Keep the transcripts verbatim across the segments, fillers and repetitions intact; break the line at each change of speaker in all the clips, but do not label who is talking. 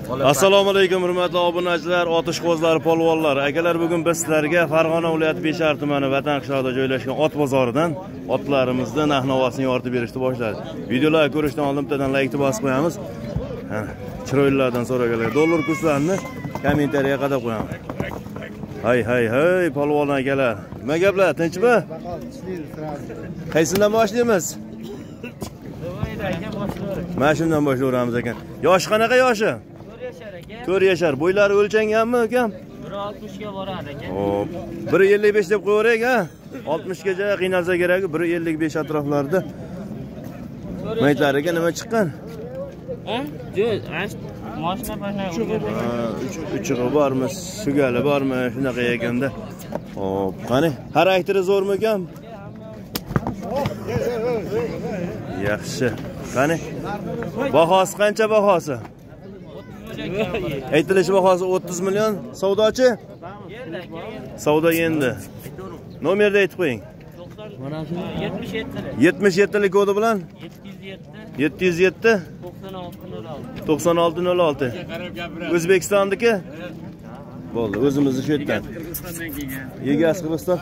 Assalomu alaykum hurmatli obunachilar, otish qo'zlari polvonlar. Akalar, bugun biz sizlarga Farg'ona viloyati Beshar tumani Vatan qishlog'ida joylashgan ot bozoridan otlarimizni narx-navosini yoritib berishni boshladik. Videolarni ko'rishdan oldin bittadan like bosib qo'yamiz. Chiroylilardan so'raganlar dollar kurslarini kommentariyaga qadab qo'yamiz. Hay hay hay polvon akalar. Nima gaplar, tinchmi? Qaysidan boshlaymiz? Mana shundan boshlayveramiz ekan. Yosh qanaqa yoshi? to'rt yashar. Bo'ylari o'lchanganmi ukam?
bir oltmish ga boradi aka.
Hop. bir ellik besh deb qo'yaverak ha. oltmish gacha qiynalsa kerak, bir ellik besh atroflarida. Maytlariga nima chiqqan?
Ha? Jo'z, mashina pashna o'rgatgan.
Uchig'i bormi, sugali bormi, shunaqa ekanda. Hop, qani, xarakteri zo'rmi ukam? Yaxshi. Qani? Bahosi qancha bahosi? Aytilishi bahosi o'ttiz million. Savdochi? Savdo endi. Nomerni aytib qo'ying.
yetmish yetti.
yetmish yetti lik kodi bilan? yetti yuz yetti. to'qson olti nol olti. O'zbekistonniki? Bo'ldi, o'zimizni shu yerdan. Egasi Qirg'iziston.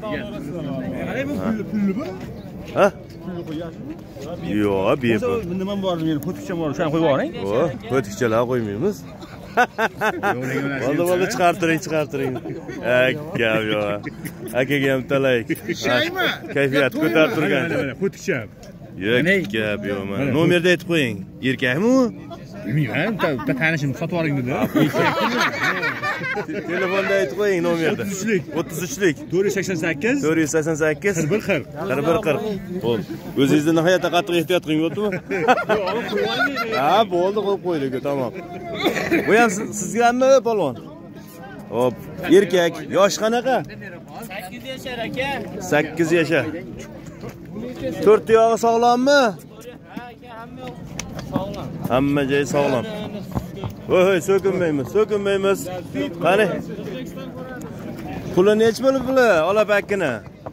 Ha? Yo'q, bepul.
Nima bor, men potikcha bor, shuni qo'yib yuboring.
O, potikchalar qo'ymaymiz. Bo'ldi, bo'ldi, chiqartiring, chiqartiring. Aka, yo'q. Akaga ham talayk.
Shaymi?
Kayfiyat ko'tarib turgan.
Potikcha.
Yo'q, gap yo'q, mana. Nomerni aytib qo'ying. Erkakmi u?
Bilmayman, tanishim sotib oling dedi.
Telefonda aytib qo'ying nomerni.
o'ttiz uchlik.
o'ttiz uchlik.
to'rt yuz sakson sakkiz.
to'rt yuz sakson sakkiz.
qirq bir qirq.
qirq bir qirq. Bo'ldi. O'zingizni nihoyatda qattiq ehtiyot qiling, bo'ldimi? Ha, bo'ldi, qo'yib qo'ydik, tamom. Bu ham sizgami, polvon? Hop, erkak, yosh qanaqa?
sakkiz yashar aka.
sakkiz yashar. to'rt yog'i sog'lommi?
Ha aka, hamma sog'lom.
Hamma joyi sog'lom. Voy, so'kinmaymiz, so'kinmaymiz. Qani? Puli nech bo'lib puli? Ola pakkini.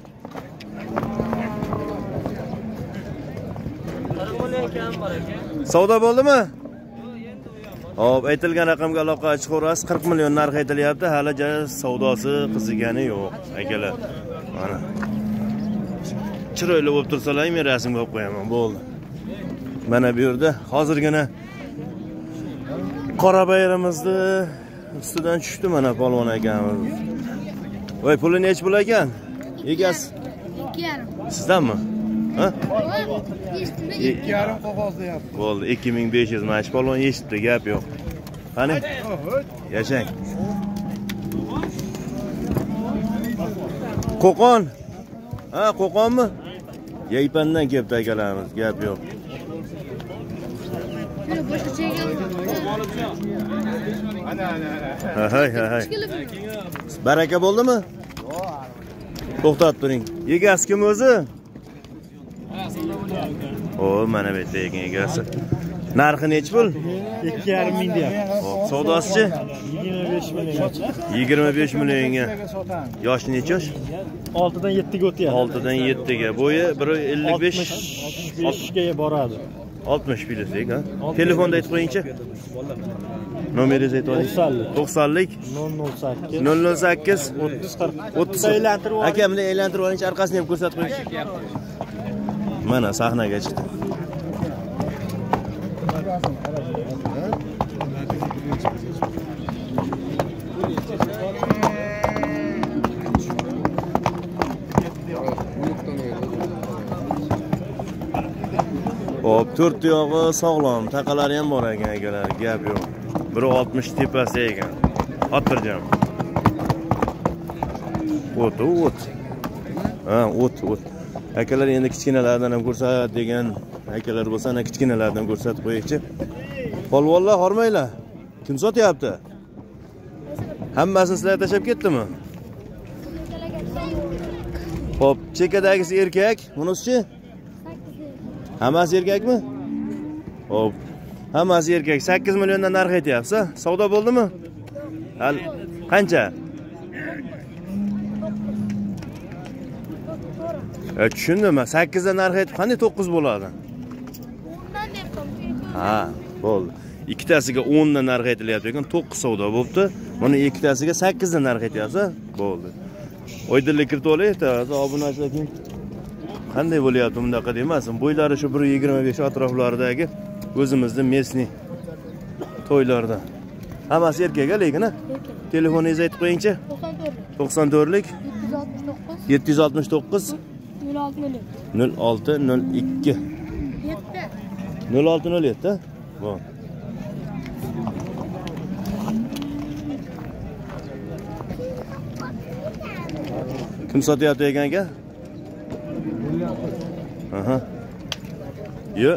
Savdo bo'ldimi? Hop, aytilgan raqamga aloqa chiqarasiz. qirq million narx aytilyapti. Hali savdosi qizigani yo'q, akalar. Mana. Chiroyli bo'lib tursalar, men rasmga olib qo'yaman, bo'ldi. Mana bu yerda hozirgina qora bayramizni ustidan tushdi mana polvon akamiz. Voy, puli nech pul ekan? Egasi ikki yarim. Sizdanmi? Ha? ikki yarim qog'ozda yap. Bo'ldi, ikki ming besh yuz mana shu polvon eshitdi, gap yo'q. Qani? Yashang. Qo'qon. Ha, Qo'qonmi? Yaypandan kelibdi akalarimiz, gap yo'q. Ha hay ha hay. Baraka bo'ldimi? To'xtab turing. Egasi kim o'zi? O, mana bu yerda ekan egasi. Narxi nech pul?
ikki yarim ming deyapti.
Hop, savdosichi?
yigirma besh million.
yigirma besh millionga. Yoshi nech yosh?
oltidan yettiga o'tyapti.
oltidan yettiga. Bo'yi bir ellik besh
oltmish ga boradi.
oltmish plyuslik ha. Telefonda aytib qo'yingchi. Nomeringizni aytib oling. to'qsonlik
nol nol sakkiz
o'ttiz qirq.
o'ttiz aylantirib oling.
Aka, buni aylantirib oling, orqasini ham ko'rsatib qo'ying. Mana sahnaga chiqdi. Hop, to'rt yog'i sog'lom, taqalari ham bor ekan akalar, gap yo'q. bir oltmish tepasi ekan. Xotirjam. O't, o't. Ha, o't, o't. Akalar endi kichkinalardan ham ko'rsat degan akalar bo'lsa, ana kichkinalardan ko'rsatib qo'yingchi. Polvonlar hormanglar. Kim sotyapti? Hammasini sizlar tashab ketdimi? Hop, chekadagisi erkak, bunisi-chi? Hammasi erkakmi? Hop. Hammasi erkak. sakkiz milliondan narx aytyapsiz. Savdo bo'ldimi? Hal qancha? E, tushundim. sakkiz dan narx aytib, qanday to'qqiz bo'ladi? Ha, bo'ldi. ikkitasiga o'n dan narx aytilyapti ekan, to'qqiz savdo bo'libdi. Mana ikkitasiga sakkiz dan narx aytyapsiz. Bo'ldi. Oydinlik kiritib olaylik-da, obunachilar keyin qanday bo'lyapti bundaqa demasin. Bo'ylari shu bir yigirma besh atroflaridagi o'zimizning mesni to'ylarda. Hammasi erkak lekin, ha? Telefoningizni aytib qo'yingchi. to'qson to'rt lik yetti yuz oltmish to'qqiz nol olti nol ikki nol olti nol yetti. Bo'l. Kim sotyapti ekan aka? Aha. Yo.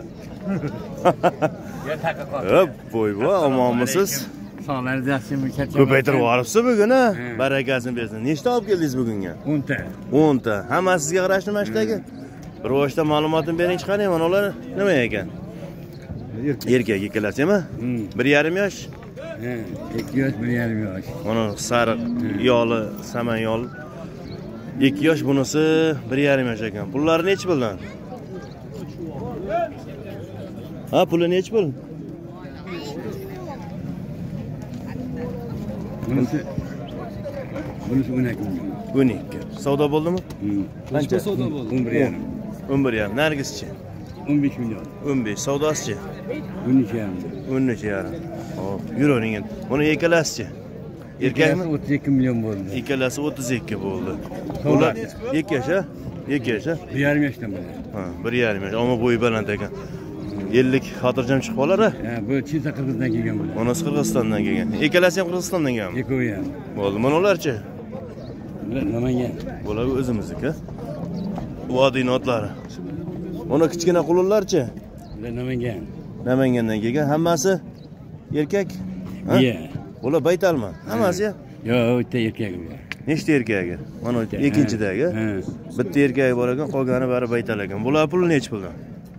Ya taka qol.
Hop, bo'ybo, omonmisiz?
Sog'larni yaxshimi?
Ko'paytirib yuboribsiz bugun, ha? Barakasini bersin. Nechta olib keldingiz bugunga?
o'n ta.
o'n ta. Hammasi sizga qarashli mashdagi? Bir boshda ma'lumotini bering chiqaring, mana ular nima ekan? Erkak ikkalasimi? bir yarim yosh?
Ha, ikki yosh, bir yarim yosh.
Mana sariq yoli, saman yol. ikki yosh, bunisi bir yarim yosh ekan. Pullari nechi puldan? Ha, puli nechi pul?
Bunisi bunisi o'n ikki million.
o'n ikki. Savdo bo'ldimi? Qancha
savdo bo'ldi? o'n bir yarim.
o'n bir yarim. Nargischi?
o'n besh million.
o'n besh. Savdosichi?
o'n uch yarim.
o'n uch yarim. Hop, yuravering endi. Buni ikkalasichi? Erkakmi?
o'ttiz ikki million bo'ldi.
Ikkalasi o'ttiz ikki bo'ldi. Ular ikki yosh, ha? ikki yosh, ha?
bir yarim yoshdan bo'ladi.
Ha, bir yarim yosh. Ammo bo'yi baland ekan. ellik xotirjam chiqib qolar, ha?
Ha, bu Chisa Qirg'izdan kelgan bo'ladi.
Onasi Qirg'izistondan kelgan. Ikkalasi ham Qirg'izistondan kelganmi?
Ikkovi ham.
Bo'ldi. Mana ularchi?
Bular Namangan.
Bular o'zimizniki. Vodiyning otlari. Mana kichkina qulunlarchi?
Bular Namangan.
Namangandan kelgan. Hammasi erkak? Ha?
Iya.
Bular baytalmi? Hammasi?
Yo'q, o'ta erkak bular.
Nechta erkagi? Mana ikkinchidagi. Bitta erkagi bor ekan, qolgani bari baytal ekan. Bular puli nechi puldan?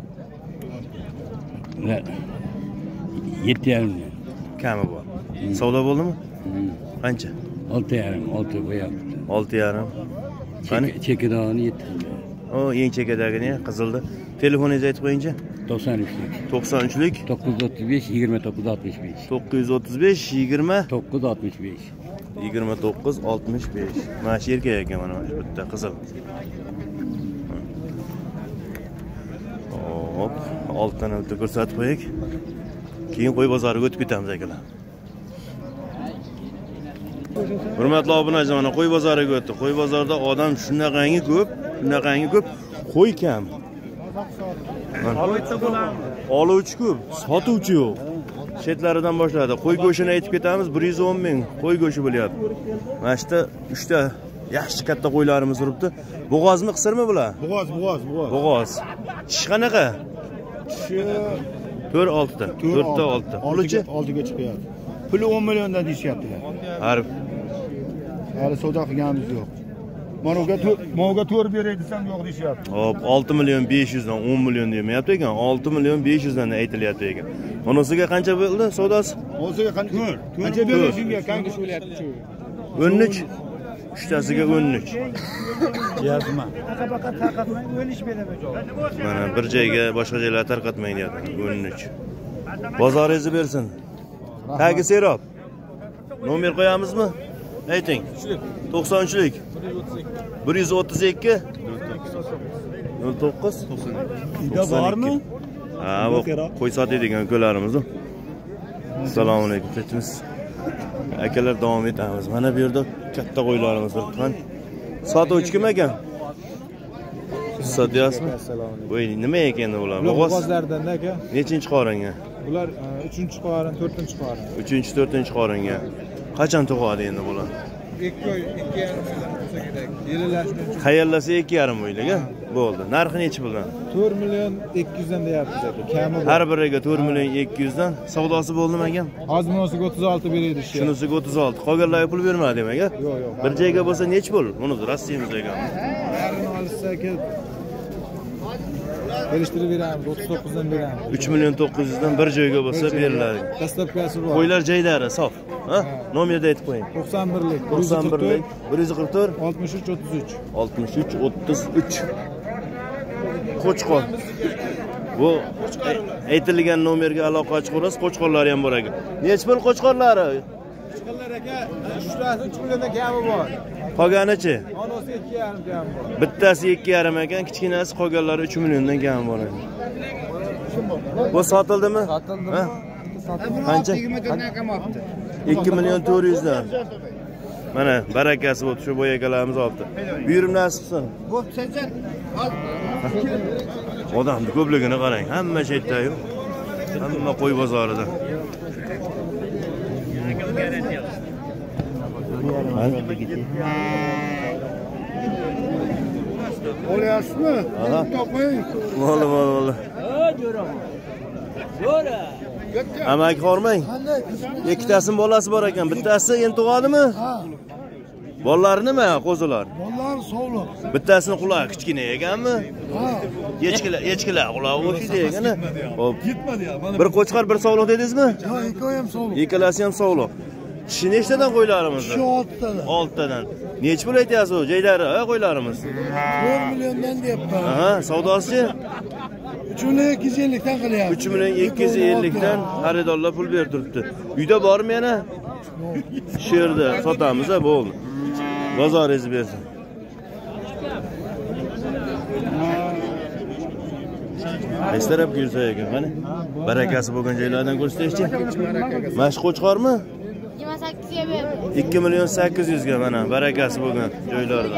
Bular yetti yarim million.
Kami bor. Savdo bo'ldimi? Qancha?
olti yarim, olti bo'yapti.
olti yarim. Qani?
Chekidoni yetti.
O, eng chekadagini qizildi. Telefoningizni aytib qo'yingchi.
to'qson uch lik.
to'qson uch lik
to'qqiz yuz o'ttiz besh yigirma to'qqiz oltmish besh.
to'qqiz yuz o'ttiz besh yigirma
to'qqiz oltmish besh.
yigirma to'qqiz oltmish besh. Mana shu erkak ekan, mana shu bitta qizil. Hop, oltdan o'tib ko'rsatib qo'yik. Keyin qo'y bozoriga o'tib ketamiz akalar. Hurmatli obunachilar, mana qo'y bozoriga o'tdi. Qo'y bozorida odam shunaqangi ko'p, shunaqangi ko'p, qo'y kam. Oluvchi ko'p, sotuvchi yo'q. Chetlaridan boshladi. Qo'y go'shini aytib ketamiz, bir yuz o'n ming qo'y go'shi bo'lyapti. Mana shu uchta yaxshi katta qo'ylarimiz turibdi. Bo'g'ozmi, qisirmi bular?
Bo'g'oz, bo'g'oz, bo'g'oz.
Bo'g'oz. Tish qanaqa?
Tishi
to'rt olti. to'rt ta olti. Pulichi?
oltiga chiqyapti. Puli o'n milliondan deyishyaptilar.
Har
Hali savdo qilganimiz yo'q. Mana unga mo'ga to'rt beray desam yo'q deyishyapti.
hop, olti million besh yuz dan o'n million demayapti ekan. olti million besh yuz dan aytilyapti ekan. Bunisiga qancha bo'ldi savdosi?
O'ziga qancha? Qancha berishingga qancha bo'lyapti?
o'n uch. Uchtasiga o'n uch.
Yozma. Taqa-baqa tarqatmang, o'n uch beraman.
Mana bir joyga boshqa joylarga tarqatmang deyapti. o'n uch. Bozoringizni bersin. Tagi serob. Nomer qo'yamizmi? Ayting. to'qson uch lik. bir yuz o'ttiz ikki nol to'qqiz
Ida bormi?
Ha, bu qo'y sotadigan ko'larimiz. Assalomu alaykum, ketimiz. Akalar davom etamiz. Mana bu yerda katta qo'ylarimiz turibdi. Sotuvchi kim ekan? Sotyapsizmi? Voy, nima ekan ular?
Bo'g'ozlardan aka.
Nechinchi qoringa?
Bular uchinchi qorin, to'rtinchi qorin.
uchinchi to'rtinchi qoringa. Qachon tug'adi endi bular?
ikki oy, ikki yarim oydan bo'lsa kerak. Yelilashgan uchun
Qayerlasa ikki yarim oylik-a? Bo'ldi. Narxi nechi puldan?
to'rt million ikki yuz dan deyapmiz aka. Kami bor.
Har biriga to'rt million ikki yuz dan. Savdosi bo'ldimi akam?
Hozir bunisiga o'ttiz olti beraydi shu.
Shunisiga o'ttiz olti. Qolganlarga pul bermadi demak, a?
Yo'q, yo'q.
Bir joyga bo'lsa nechi pul? Buni Rossiyamiz ekan.
Yarini olsa aka kelishtirib beramiz, o'ttiz to'qqiz dan beramiz.
uch million to'qqiz yuz dan bir joyga bo'lsa beriladi.
Dastlabkasi bor.
Qo'ylar joylari sof, ha? Nomerni aytib qo'ying.
to'qson bir lik,
to'qson bir lik, bir yuz qirq to'rt,
oltmish uch o'ttiz uch.
oltmish uch o'ttiz uch. Qo'chqor. Bu aytilgan nomerga aloqa chiqarasiz, qo'chqorlari ham bor ekan. Necha pul qo'chqorlari?
Qo'chqorlar aka, uchtasi uch milliondan kami bor.
Qolganichi?
Onasi ikki yarim kami bor.
Bittasi ikki yarim ekan, kichkinasi qolganlari uch milliondan kami bor ekan. Bu sotildimi?
Sotildi.
Ha? Qancha?
yigirma dan kamapti.
ikki million to'rt yuz dan. Mana barakasi bo'ldi, shu bo'yagalarimiz olibdi. Buyurim nasib qilsin.
Bo'psa-chi,
Odamni ko'pligini qarang, hamma chetda-yu. Hamma qo'y bozorida.
Olyapsizmi?
Aha.
Toping.
Bo'ldi, bo'ldi, bo'ldi.
Jo'ra.
Amaki hormang. Ikkitasini bolasi bor ekan. Bittasi endi tug'adimi?
Ha.
Bolalari nima? Qo'zilar.
Bolalar sog'liq.
Bittasini qulog'i kichkina ekanmi?
Ha.
Echkilar, echkilar qulog'i o'xshaydi ekan. Hop.
Yetmadi ya.
Bir qo'chqar, bir sog'liq dedingizmi?
Ha, ikkovi ham sog'liq.
Ikkalasi ham sog'liq. Kishi nechtadan qo'ylarimiz?
Shu oltidan.
oltidan. Necha pul aytyapsiz? Joylari, ha, qo'ylarimiz.
to'rt milliondan deyapman.
Aha, savdosichi?
uch million ikki yuz ellik dan qilyapti.
uch million ikki yuz ellik dan xaridorlar pul berib turibdi. Uyda bormi yana? Shu yerda sotamiz, ha, bo'ldi. Bozoringiz bersin. Qaysi tarafga yursa ekan, qani? Barakasi bo'lgan joylardan ko'rsatishchi. Mashq qo'chqormi?
yigirma sakkizga berdi.
ikki million sakkiz yuz ga mana barakasi bo'lgan joylarda.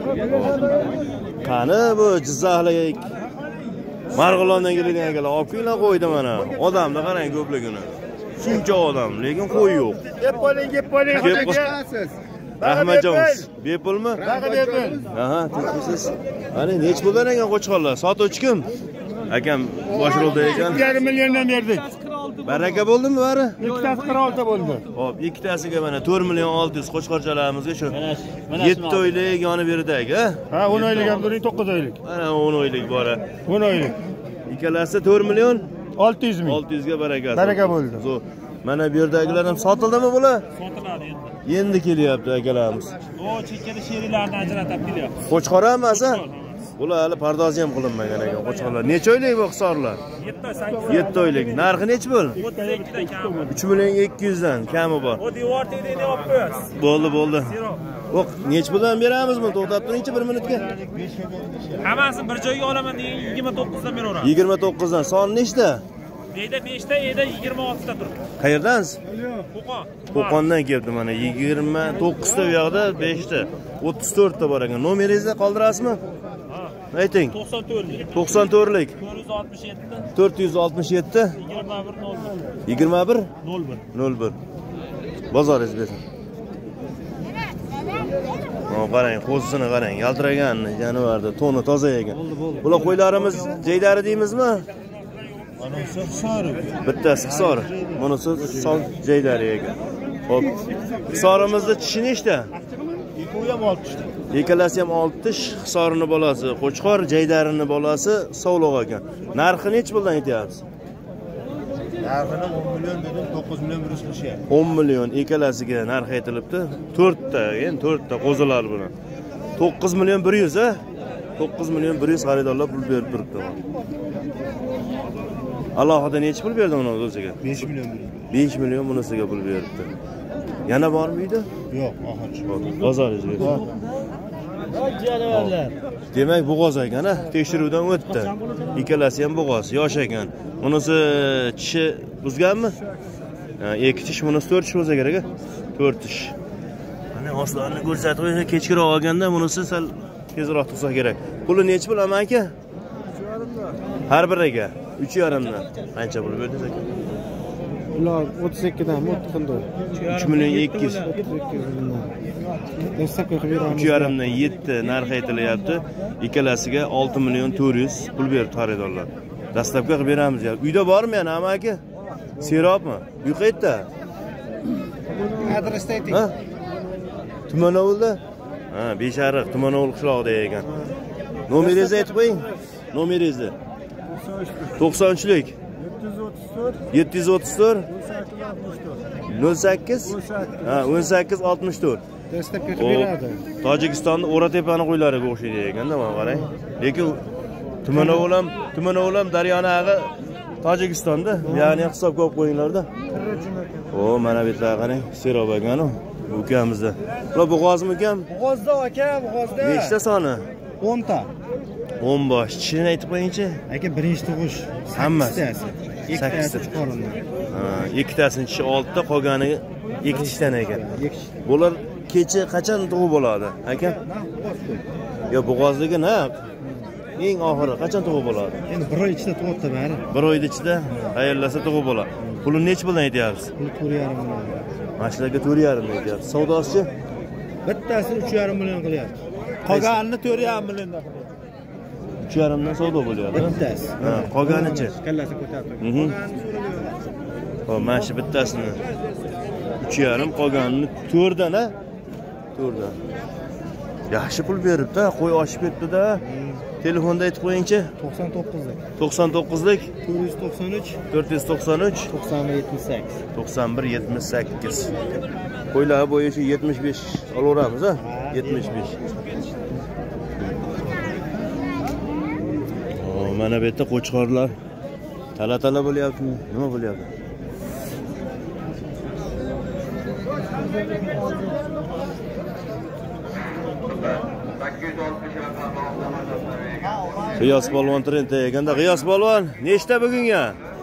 Qani bu Jizzaxlik Marg'ilondan kelgan akalar olib kelgan qo'ydi mana. Odamni qarang ko'pligini. Shuncha odam, lekin qo'y yo'q.
Gap bo'ling, gap bo'ling.
Rahmatjonsiz. Bepulmi?
Baqa bepul.
Aha, tekisiz. Qani nech puldan ekan qo'chqorlar? Sotuvchi kim? Akam boshroqda ekan.
ikki yarim milliondan berdik.
Baraka bo'ldimi bari?
Ikkitasi qirq olti bo'ldi.
Hop, ikkitasiga mana to'rt million olti yuz qo'chqorchalarimizga shu yetti oylik yonib berdik, ha?
Ha, o'n oylik ham turing, to'qqiz oylik.
Mana o'n oylik bor.
o'n oylik.
Ikkalasi to'rt million
olti yuz ming.
olti yuz ga barakasi.
Baraka bo'ldi.
Zo'r. Mana bu yerdagilar ham sotildimi bular?
Sotiladi endi.
Endi kelyapti akalarimiz.
O chekkada sherilarni ajratib kelyapti.
Qo'chqor emas, ha? Bular hali pardozi ham qilinmagan ekan qo'chqorlar. Necha oylik bu hisorlar?
yetti sakkiz.
yetti oylik. Narxi necha pul?
o'ttiz ikki dan kami.
uch million ikki yuz dan kami bor.
O devor tegdi olib qo'yasiz.
Bo'ldi, bo'ldi.
Zero.
Yo'q, necha puldan beramiz buni? To'xtab turingchi bir minutga.
Hammasini bir joyga olaman degan yigirma to'qqiz dan beraveraman.
yigirma to'qqiz dan. Son nechta?
Deyda besh ta, eda yigirma olti ta turibdi.
Qayerdansiz?
Qo'qon.
Qo'qondan keldi mana yigirma to'qqiz ta u yoqda, besh ta, o'ttiz to'rt ta bor ekan. Nomeringizni qoldirasizmi?
Ha.
Ayting.
to'qson to'rtlik.
to'qson to'rtlik.
to'rt yuz oltmish yetti.
to'rt yuz oltmish yetti.
yigirma bir nol bir.
yigirma bir
nol bir.
nol bir. Bozoringiz bersin. Mana qarang, qo'zisini qarang, yaltiragan jonivorda, toni toza ekan. Bular qo'ylarimiz jeydari deymizmi?
Manasi hisori.
Bittasi hisori. Bunisi son jeydari ekan. Xo'p. Hisorimizda tishi nechta?
Ikkovi ham olti ta.
Ikkalasi ham olti tish, hisorini bolasi qo'chqor, jeydarini bolasi sovliq ekan. Narxi nech puldan aytyapsiz?
Narxini o'n million dedim, to'qqiz million bir yuz qilishyapti.
o'n million ikkalasiga narx aytilibdi. to'rt ta, endi to'rt ta qo'zilar bilan. to'qqiz million bir yuz, ha? to'qqiz million bir yuz xaridorlar pul berib turibdi. Alohida necha pul berdi uni o'ziga?
besh million.
besh million bunisiga pul beribdi. Yana bormi uyda?
Yo'q, oxirgi.
Bozoringiz bersin.
Janavorlar.
Demak, bo'g'oz ekan, ha? Tekshiruvdan o'tdi. Ikkalasi ham bo'g'oz, yosh ekan. Bunisi tishi buzganmi? Ha, ikki tish, bunisi to'rt tish bo'lsa kerak, ha? to'rt tish. Mana oslarni ko'rsatib qo'ysa, kechkiroq olganda bunisi sal tezroq tursa kerak. Puli necha pul amaki? Har biriga uch yarim dan. Qancha pul berdingiz aka?
Ular o'ttiz ikki dan o'ttiz qildi.
uch million ikki yuz.
Dastlab qilib beramiz.
uch yarim dan yetti narx aytilyapti. Ikkalasiga olti million to'rt yuz pul berdi xaridorlar. Dastlabki qilib beramiz ya. Uyda bormi yana amaki? Serobmi? Uy qayerda?
Adresni ayting.
Ha? Tumanovulda? Ha, Beshariq, Tumanovul qishlog'ida ekan. Nomeringizni aytib qo'ying. Nomeringizni. to'qson uchlik. yetti yuz o'ttiz to'rt. nol sakkiz. Ha, o'n sakkiz oltmish to'rt.
Dastlab qilib beradi.
Tojikistonning O'ratepani qo'ylariga o'xshaydi ekanda, mana qarang. Lekin Tumanov ham, Tumanov ham Daryoning Tojikistonda. Ya'ni hisobga olib qo'yinglarda. O, mana bu yerlar qarang, Serob akani, ukamizda. Bular bo'g'ozmi ukam?
Bo'g'ozda aka, bo'g'ozda.
Nechta soni?
o'n ta.
o'n bosh. Chini aytib qo'ying-chi.
Aka birinchi tug'ish.
Hammasi.
Ikkitasi qo'limda.
Ha, ikkitasini tishi oltita, qolgani ikki tishdan ekan. Bular kecha qachon tug'ib bo'ladi, aka? Yo, bo'g'ozligi na. Eng oxiri qachon tug'ib bo'ladi?
Endi bir oy ichida tug'ibdi bari.
Bir oy ichida tayyorlasa tug'ib bo'ladi. Pulni nech bilan aytyapsiz?
Puli to'rt yarim million.
Mashinaga to'rt yarim million aytyapsiz. Savdosi?
Bittasini uch yarim million qilyapti. Qolganini to'rt yarim milliondan qilyapti.
uch yarim dan savdo bo'lyapti.
Bittasi.
Ha, qolganichi?
Kallasi ko'tarib.
Mhm. Xo'p, mana shu bittasini uch yarim, qolganini to'rt dan, ha? to'rt dan. Yaxshi pul beribdi, qo'y oshib ketdi-da. Telefonda aytib qo'ying-chi.
to'qson to'qqizlik.
to'qson to'qqizlik
to'rt yuz to'qson uch.
to'rt yuz to'qson uch
to'qson bir yetmish sakkiz.
to'qson bir yetmish sakkiz. Qo'ylar bo'yi shu yetmish besh olaveramiz, ha? yetmish besh. O, mana bu yerda qo'chqorlar tala-tala bo'lyaptimi? Nima bo'lyapti? G'iyos polvon trendda ekanda. G'iyos polvon, nechta bugunga?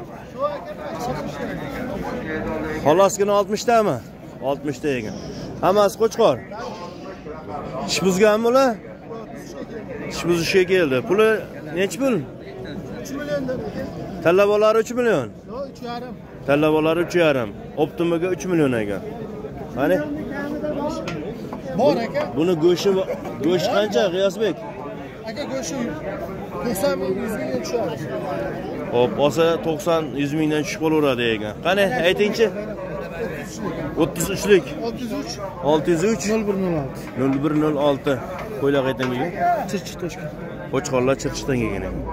Xolosgina oltmish tami? oltmish ta ekan. Hammasi qo'chqor. Ish buzganmi ular? Ish buzishga keldi. Puli nech pul?
uch million dan.
Talabolari uch million.
Yo'q, uch yarim.
Talabolari uch yarim. Optimaga uch million ekan. Qani?
Bor aka.
Buni go'shi go'sh qancha G'iyosbek?
Aka go'shi to'qson ming yuz mingdan tushadi.
Hop, olsa to'qson yuz mingdan tushib qolaveradi ekan. Qani, ayting-chi. o'ttiz uchlik. olti yuz uch.
nol bir nol olti.
nol bir nol olti. Qo'ylar qayerdan kelgan?
Chirchi toshkent.
Qo'chqorlar Chirchidan kelgan ekan.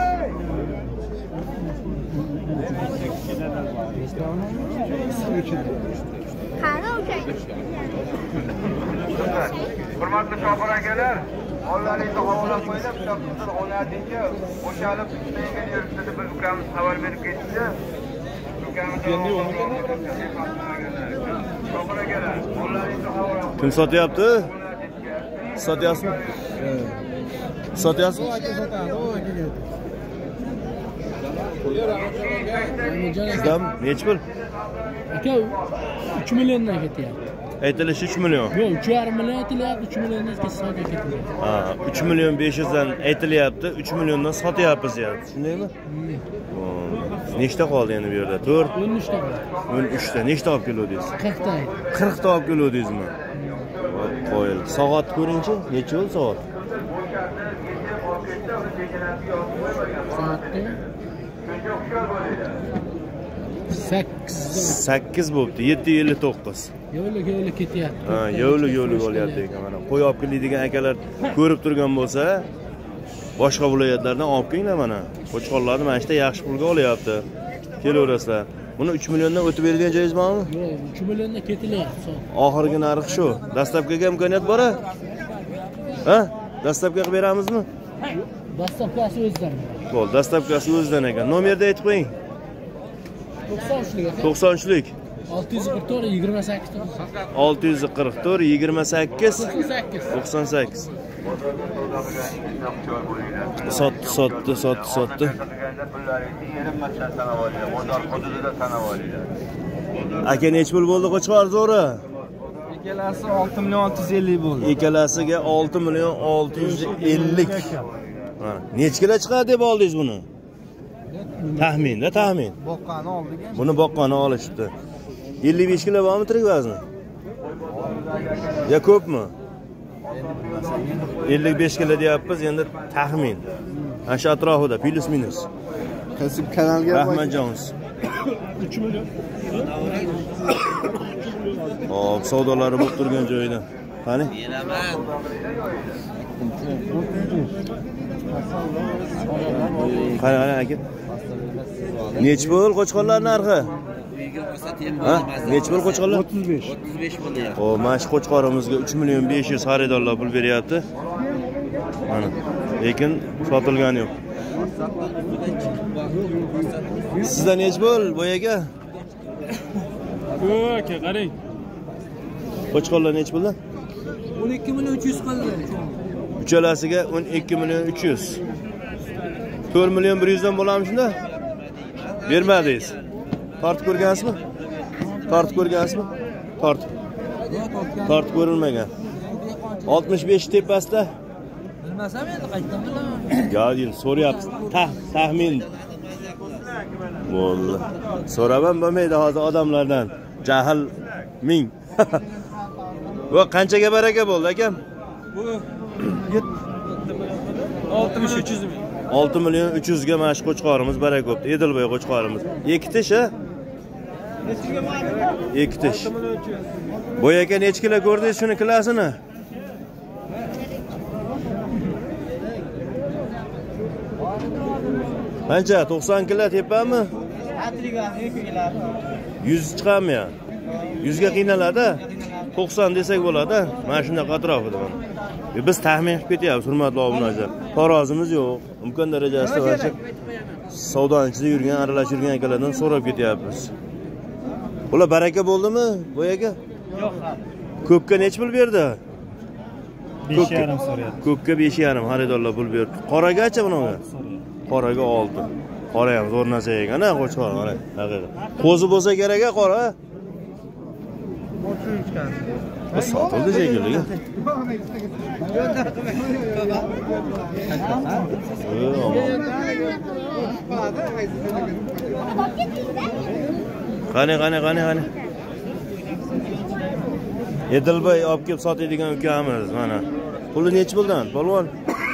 Hurmatli shofir akalar, ollaringizni havolab qo'yib, kitobni oladingiz, bo'shalib ishlaydigan yurtida bir ukamiz xabar berib ketdi. Ukamiz shofir akalar, ollaringizni havolab
Kim sotyapti? Sotyapsizmi? Sotyapsizmi? Sizdan nech pul?
Aka uch milliondan ketyapti.
Aytilishi uch million.
Yo'q, uch yarim million aytilyapti, uch milliondan savdo ketyapti.
Ha, uch million besh yuz dan aytilyapti, uch milliondan sotyapmiz deyapti. Shundaymi? Nechta qoldi endi bu yerda? to'rt,
o'n uch ta.
o'n uch ta. Nechta olib keluvdingiz?
qirq ta.
qirq ta olib keluvdingizmi? Qo'yil. Soat ko'ring-chi, necha bo'ldi soat?
Soatda sakkiz.
sakkiz bo'libdi, yetti ellik to'qqiz.
Yo'lik yo'lik ketyapti.
Ha, yo'lik yo'lik bo'lyapti ekan mana. Qo'y olib keladigan akalar ko'rib turgan bo'lsa, boshqa viloyatlardan olib kelinglar mana. Qo'chqorlarni mana shunday yaxshi pulga olyapti. Kelaverasizlar. Buni uch milliondan o'tib beradigan joyingiz bormi?
Yo'q, uch milliondan ketilyapti.
Oxirgi narx shu. Dastlabkiga imkoniyat bor-a? Ha? Dastlabki qilib beramizmi?
Dastlabkasi o'zidan.
Bo'l, dastlabkasi o'zidan ekan. Nomerni aytib qo'ying.
to'qson uchlik aka.
to'qson uchlik.
olti yuz qirq to'rt yigirma sakkiz.
olti yuz qirq to'rt yigirma sakkiz to'qson sakkiz. Sotdi, sotdi, sotdi, sotdi. Aka nech pul bo'ldi qo'chqor zo'ri?
Ikkalasi olti million olti yuz ellik bo'ldi.
Ikkalasiga olti million olti yuz ellik. Mana, nechkila chiqadi deb oldingiz buni? Taxminda, taxmin.
Boqqani oldik.
Buni boqqani olishibdi. ellik besh kilo bormi tirik vazni? Ya ko'pmi? ellik besh kilo deyapmiz, endi taxmin. Ana shu atrofida plus minus.
Qaysi kanalga
Rahmatjonsiz.
uch million.
Hop, savdolari bo'lib turgan joyida. Qani? Qani, qani aka. Nech pul qo'chqorlar narxi? Ha? Nech pul qo'chqorlar?
o'ttiz besh.
o'ttiz besh bo'lyapti.
O, mana shu qo'chqorimizga uch million besh yuz xaridorlar pul beryapti. Mana. Lekin sotilgani yo'q. Sizdan nech bo'l boyaga?
Yo'q aka, qarang.
Qo'chqorlar nech bo'ldi?
o'n ikki million uch yuz qoldi.
Uchalasiga o'n ikki million uch yuz. to'rt million bir yuz dan bo'ladimi shunda? Bermadingiz. Tortib ko'rgansizmi? Tortib ko'rgansizmi? Tortib. Tortib ko'rilmagan. oltmish besh tepasida.
Bilmasam endi qayerdan bilaman.
Yo'q, so'rayapsiz. Tah, taxmin. Bo'ldi. So'raman bo'lmaydi hozir odamlardan. Jahl ming. Va qanchaga baraka bo'ldi akam?
Bu olti million uch yuz ming.
olti million uch yuz ga mana shu qo'chqorimiz baraka bo'pti. Edilboy qo'chqorimiz. Ikki tish a? Ikki tish. Boy aka nech kilo ko'rdingiz shuni kilasini? Qancha? to'qson kilo tepami? yuz chiqadimi? yuz ga qiynaladi. to'qson desak bo'ladi. Mana shunaqa atrofida mana. Biz taxmin qilib ketyapmiz, hurmatli obunachilar. Tarozimiz yo'q. Imkon darajasida barcha savdochilikda yurgan, aralashib yurgan akalardan so'rab ketyapmiz. Ular baraka bo'ldimi boyaga?
Yo'q.
Ko'kka nech pul berdi?
besh yarim so'rayapti.
Ko'kka besh yarim xaridorlar pul berdi. Qoragacha bunaqa? Qoraga olti. Qora ham zo'r narsa ekan-a, qo'chqor mana. Haqiqat. Qo'zi bo'lsa kerak-a qora? Biz sotildi shekilli. Qani, qani, qani, qani. Edilboy olib kelib sotadigan ukamiz mana. Puli nech puldan, polvon?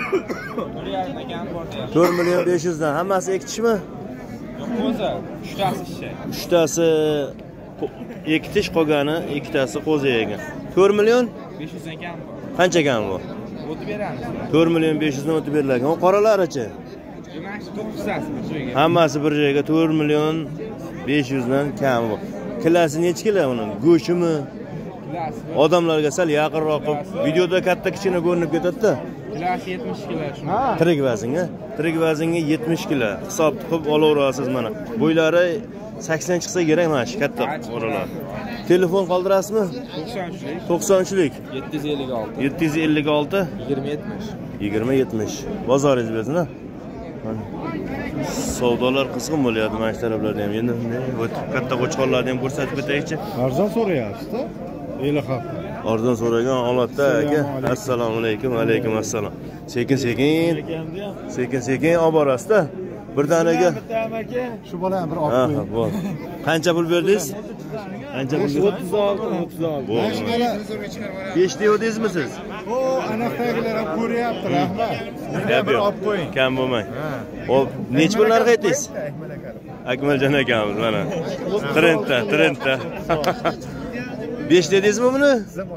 to'rt million besh yuz dan. Hammasi ikki tishmi?
Yo'q, qo'zi. Uchtasi ishi.
Uchtasi ikki tish qolgani, ikkitasi qo'zi ekan. to'rt million
besh yuz dan kam bor.
qancha kam bu?
O'tib beramiz.
to'rt million besh yuz dan o'tib berilgan. O qoralarichi?
to'qqiztasi bir joyga.
Hammasi bir joyga to'rt million besh yuz dan kam bu. Kilasi nech kilo uning? Go'shimi?
Kilasi.
Odamlarga sal yaqinroq qilib, videoda katta kichkina ko'rinib ketadi-da.
Kilasi yetmish kilo shuni.
Tirik vaznga, tirik vaznga yetmish kilo. Hisob qilib olaverasiz mana. Bo'ylari sakson chiqsa kerak mana shu katta o'ralar. Telefon qoldirasizmi?
to'qson uchlik.
to'qson uchlik.
yetti yuz ellik olti.
yetti yuz ellik olti.
yigirma yetmish.
yigirma yetmish. Bozoringiz bo'lsin-a. Savdolar qizg'in bo'lyapti mana shu taraflarda ham. Endi o'tib katta qo'chqorlarni ham ko'rsatib ketaychi.
Arzon so'rayapsiz-da. Eli haqi.
Arzon so'ragan holatda aka. Assalomu alaykum, alaykum assalom. Sekin sekin. Sekin sekin olib borasiz-da. Birdaniga.
Shu bola ham bir olib
Ha,
qo'ying.
bo'l. Qancha pul berdingiz? Qancha pul berdingiz?
o'ttiz olti, o'ttiz olti.
besh deyapsizmi siz?
O, anaqdagilar ham ko'ryapti, rahmat.
Gap yo'q.
olib qo'ying.
Kam bo'lmang. Hop, nech pul narx aytdingiz? Akmaljon akamiz mana. Trendda, trendda. besh dedingizmi buni?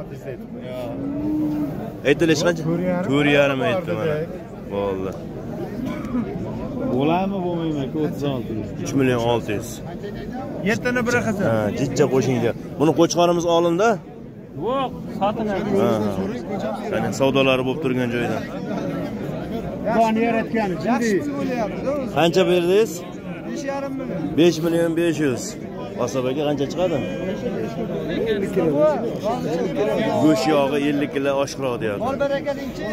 Aytilish qancha? to'rt yarim aytdi mana. Bo'ldi.
Bo'ladimi, bo'lmaymi aka? o'ttiz olti.
uch million olti yuz.
yettini biri qilsa.
Ha, jijja qo'shingda. Buni qo'chqorimiz olinda?
Yo'q, sotiladi.
Ha. Qani savdolari bo'lib turgan joydan.
Qon yaratgani, jiddiy.
Qancha berdingiz?
besh yarim million.
besh million besh yuz. Asabaga qancha chiqadi? Go'sht yog'i ellik kilo oshkoroq deyapti.
Bor barakatingchi.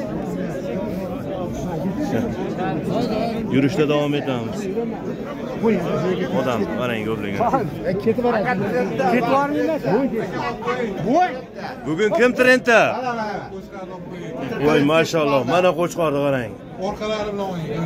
Yurishda davom etamiz. Odam qarang ko'pligan.
Ketib boradi. Ketib bormaymiz. Voy.
Bugun kim trendda? Voy, mashalloh. Mana qo'chqorni qarang.
Orqalari bilan o'ying.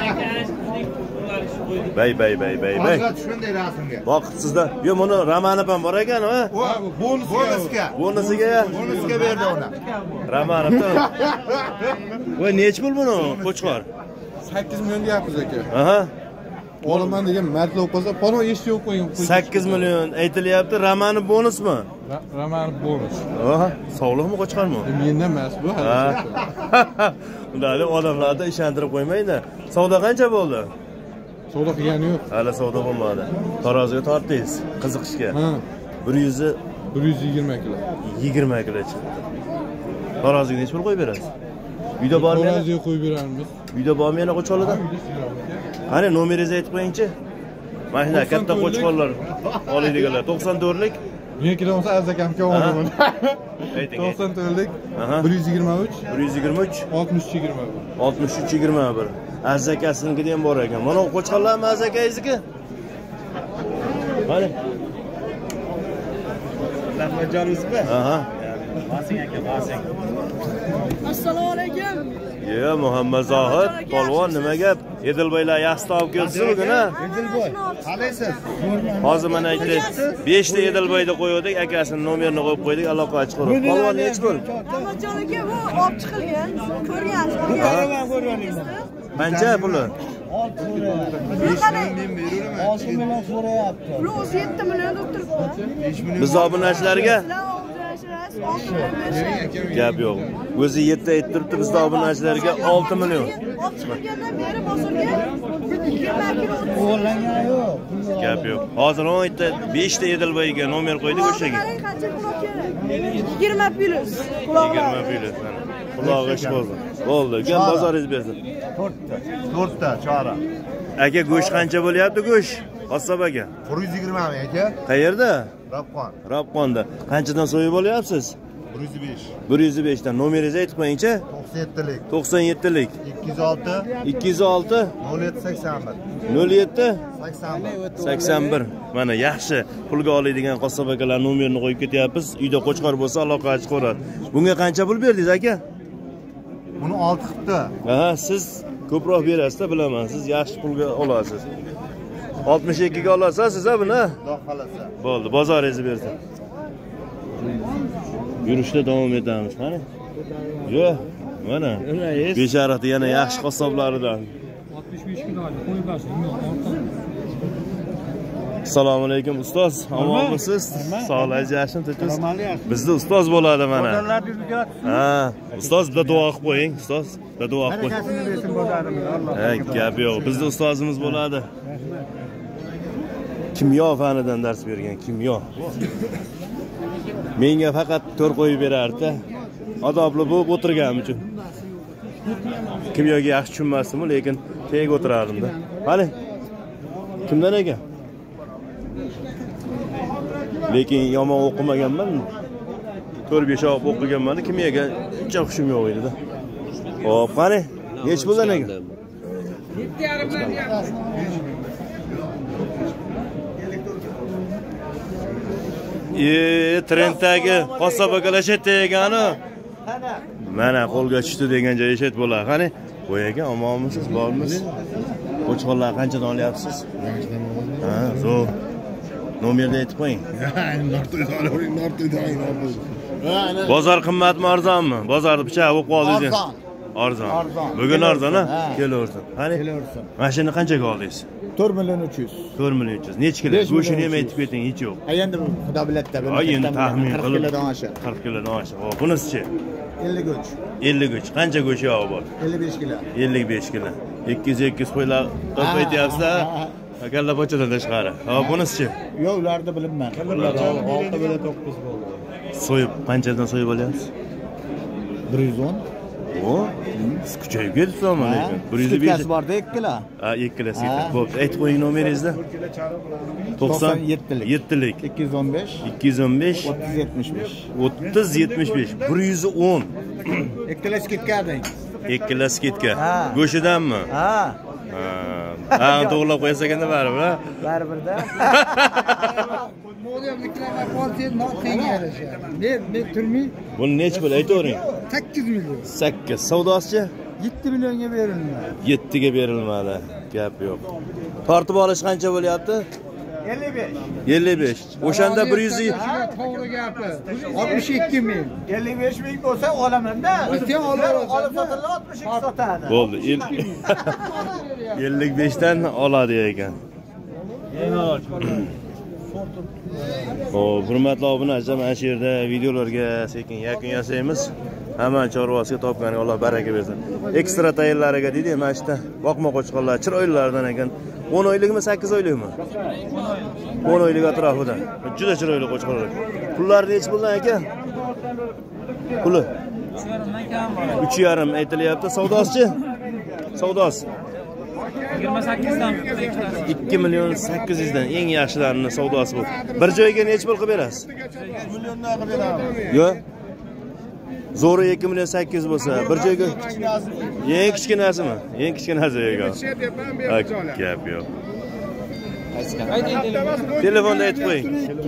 Bay bay bay bay bay.
Shunday rasmga.
Vaqtsizda. Yo, buni Ramanov ham bor ekan, ha?
Bonusga.
Bonusiga.
Bonusga berdi uni.
Ramanov. Voy, nech pul buni qo'chqor?
sakkiz million deyapmiz aka.
Aha.
Olaman degan martla o'qisa, palon eshitib qo'ying.
sakkiz million aytilyapti. Ramanov bonusmi?
Ramanov bonus.
Aha, sog'liqmi qo'chqormi?
Mendan emas bu.
Ha. Undali odamlarni ishontirib qo'ymaydi. Savdo qancha bo'ldi?
Savdo qilgani yo'q.
Hali savdo bo'lmadi. Taroziga tortdingiz qiziqishga.
Ha.
bir yuz
bir yuz yigirma kilo.
yigirma kilo chiqdi. Taroziga nech pul qo'yib berasiz? Uyda bormi yana?
Xo'rozga qo'yib beramiz.
Uyda bormi yana qo'chqorlarda? Qani nomeringizni aytib qo'ying-chi. Mana shunday katta qo'chqorlar oladiganlar to'qson to'rtlik.
Men kiramsa azakamga olaman.
Ayting.
to'qson to'rtlik
Aha.
bir yuz yigirma uch
bir yuz yigirma uch
oltmish uch yigirma bir.
oltmish uch yigirma bir. Arzakasinikida ham bor ekan. Mana qo'chqorlarmi arzakayingizniki? Qani?
Rahmatjoningizmi?
Aha.
Basing aka, basing.
Assalomu alaykum.
Yo, Muhammad Zohid, polvon nima gap? Edilboylar yaxshi topib kelsiz bugun ha?
Edilboy. Qalaysiz?
Hozir mana aytdi, besh ta Edilboyda qo'ydik, akasining nomerini qo'yib qo'ydik, aloqa chiqarib. Polvon nech pul?
Rahmatjon aka, bu olib chiqilgan. Ko'ryapsiz.
Qaraman ko'rganingiz.
Qancha puli?
olti million so'rayapti. Puli o'zi yetti million deb turibdi.
Biz obunachilarga gap yo'q. O'zi yetti aytib turibdi, biz obunachilarga olti million.
Olib chiqilgandan beri bozorga yigirma kilo
O'g'irlangan yo'q.
Gap yo'q. Hozir o'n ta besh ta Edilboyga nomer qo'ydik o'shaga.
qancha pul kerak? yigirma plus.
yigirma plyus. Qulog'i ish bo'ldi. Bo'ldi. Gel bozoringiz bersin.
to'rtta. to'rtta chora.
Aka go'sht qancha bo'lyapti go'sht? Qassob aka.
bir yuz yigirma mi aka?
Qayerda?
Rabqon.
Rabqonda. Qanchadan so'yib olyapsiz?
bir yuz besh.
bir yuz besh dan. Nomeringizni aytib qo'ying-chi.
to'qson yettilik.
to'qson yettilik
ikki yuz olti.
ikki yuz olti
nol yetti sakson bir.
nol yetti
sakson bir.
sakson bir. Mana yaxshi pulga oladigan qassob akalar nomerini qo'yib ketyapmiz. Uyda qo'chqor bo'lsa aloqa chiqaradi. Bunga qancha pul berdingiz aka?
Buni olti qilibdi.
Ha, siz ko'proq berasiz-da, bilaman. Siz yaxshi pulga olasiz. oltmish ikki ga olasiz siz-a buni?
Xudo xolasa.
Bo'ldi, bozoringizni bersin. Yurishda davom etamiz, qani? Yo'q, mana. Besharati yana yaxshi qassoblaridan.
oltmish besh kilo qo'yib bersin.
Assalomu alaykum ustoz. Omonmisiz? Sog'ligingiz yaxshimi, tinchsiz? Bizda ustoz bo'ladi mana. Ha, ustoz bilan duo qilib qo'ying, ustoz. Bilan duo qilib qo'ying.
Barakasini bersin bozorimiz. Alloh.
Ha, gap yo'q. Bizda ustozimiz bo'ladi. Kimyo fanidan dars bergan, kimyo. Menga faqat to'r qo'yib berardi. Adobli bo'lib o'tirganim uchun. Kimyoga yaxshi tushunmasdim, lekin teg o'tirardim-da. Qani? Kimdan ekan? Lekin yomon o'qimaganman. to'rt besh oq o'qiganman, kimyoga uncha xushim yo'q edi-da. Xo'p, qani? Nech bo'lgan ekan?
yetti yarim million.
E, Trendagi qassob akalar shetda egani. Mana qo'lga tushdi degan joy shet bo'lar. Qani? Qo'y aka, omonmisiz, bormisiz? Qo'chqorlar qanchadan olyapsiz? Ha, zo'r. Nomerni aytib qo'ying. Bozor qimmatmi, arzonmi? Bozorda pichoq o'qib oldingiz. Arzon. Arzon. Bugun arzon a? Kelaversin. Qani? Kelaversin. Mashina qanchaga oldingiz?
to'rt million uch yuz.
to'rt million uch yuz. Nech kilo? Go'shini ham aytib keting, hech yo'q.
Ha, endi xudo biladda.
Ay, endi taxmin
qirq
qilib.
kilodan oshadi.
qirq kilodan oshadi. Xo'p, bunisi-chi?
ellik uch.
ellik uch. Qancha go'sh yog'i bor?
ellik besh kilo.
ellik besh kilo. ikki yuz ikki yuz qo'ylar qilib aytyapsiz-a? Akalla pochadan tashqari. Xo'p, bunisi-chi?
Yo'q, ularni bilmayman. olti bilan to'qqiz bo'ldi.
So'yib, qanchadan so'yib olyapsiz?
bir yuz o'n.
O, siz kuchayib ketibsiz ama lekin. bir yuz besh
borda ikki kilo.
Ha, ikki kilo sektor. Bo'pti, aytib qo'ying nomeringizni. to'qson yettilik. yettilik.
ikki yuz o'n besh.
ikki yuz o'n besh.
o'ttiz yetmish besh.
o'ttiz yetmish besh. bir yuz o'n.
ikki kilo skitka deng.
ikki kilo skitka. Go'shidanmi?
Ha.
Ha, to'g'rilab qo'ysa ekanda baribir, ha?
Baribirda. Modemliklarga qolsa not tenglashadi. Men men turmay.
Buni nech pul aytavering?
sakkiz million.
sakkiz. Savdosichi?
yetti millionga berilmadi.
yetti ga berilmadi. Gap yo'q. Tortib olish qancha bo'lyapti?
ellik besh.
ellik besh. O'shanda bir yuz
to'g'ri gapi. oltmish ikki ming. ellik besh ming bo'lsa olaman-da. Sen olib sotiladi, oltmish ikki sotadi.
Bo'ldi. ellik besh dan oladi ekan. Xo'p, hurmatli obunachilar, mana shu yerda videolarga sekin yakun yasaymiz. Hamma chorvasiga topganiga Alloh baraka bersin. Ekstra tayinlariga deydi, mana shu yerda boqma qo'chqorlar chiroylilardan ekan. o'n oylikmi, sakkiz oylikmi? o'n oylik atrofida. Juda chiroyli qo'chqorlar. Pullar nech puldan ekan? Puli uch yarim aytilyapti. Savdosi-chi? Savdosi
yigirma sakkizdan
ikki million sakkiz yuz dan eng yaxshilarini savdosi bu. Bir joyga necha pul qilib berasiz?
uch milliondan qilib beramiz.
Yo'q. Zo'ri ikki million sakkiz yuz bo'lsa, bir joyga eng kichkinasimi? Eng kichkinasi yo'q. Gap yo'q. Telefonda aytib qo'ying.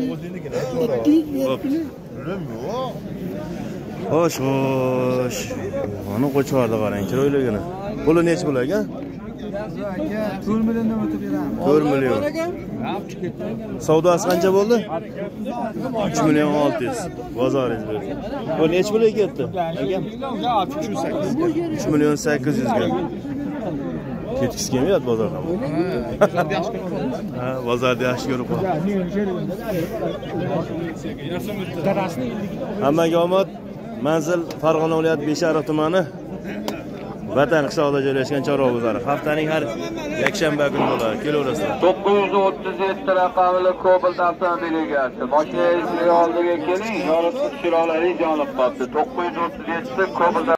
Xo'sh, xo'sh. Mana qo'chorda qarang, chiroyligini. Puli necha pul ekan?
to'rt milliondan o'tib beramiz.
to'rt million. Savdosi qancha bo'ldi? uch million olti yuz. Bozoringiz bersin. Bu necha pulga ketdi? uch million sakkiz yuz ga. Ketgisi kelmayapti bozordan. Ha, bozorda yaxshi ko'rib qol. Hammaga omad. Manzil Farg'ona viloyati Beshariq tumani. Vatan qishlog'ida joylashgan Chorva bozori. Haftaning har yakshanba kuni bo'ladi. Kelaverasizlar.
to'qqiz yuz o'ttiz yetti raqamli Cobalt avtomobil egasi. Mashinangizni oldiga keling, yoritish chiroqlari yonib qoldi. to'qqiz yuz o'ttiz yetti Cobalt